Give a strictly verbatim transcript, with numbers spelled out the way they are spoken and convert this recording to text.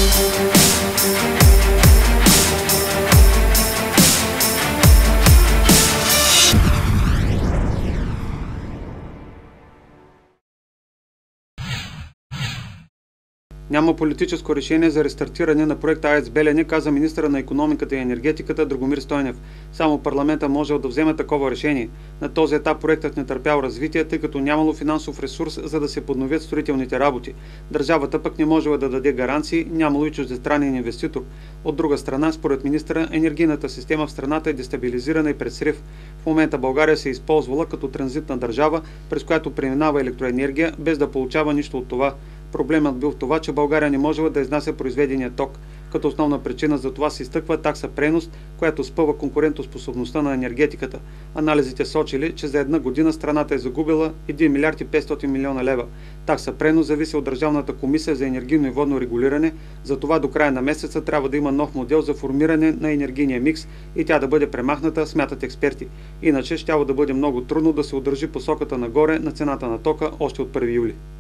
Няма политическо решение за рестартиране на проекта АЕЦ Белене, каза министъра на икономиката и енергетиката Драгомир Стойнев. Само парламента можел да вземе такова решение. На този етап проектът не търпял развитие, тъй като нямало финансов ресурс, за да се подновят строителните работи. Държавата пък не можела да даде гаранции, нямало и чуждестранен инвеститор. От друга страна, според министъра, енергийната система в страната е дестабилизирана и пред срив. В момента България се е използвала като транзитна държава, през която преминава електроенергия, без да получава нищо от това. Проблемът бил в това, че България не можела да изнася произведения ток. Като основна причина за това се изтъква такса пренос, която спъва конкурентоспособността на енергетиката. Анализите сочили, че за една година страната е загубила един милиард и петстотин милиона лева. Такса пренос зависи от Държавната комисия за енергийно и водно регулиране, затова до края на месеца трябва да има нов модел за формиране на енергийния микс и тя да бъде премахната, смятат експерти. Иначе щяло да бъде много трудно да се удържи посоката нагоре на цената на тока още от първи юли.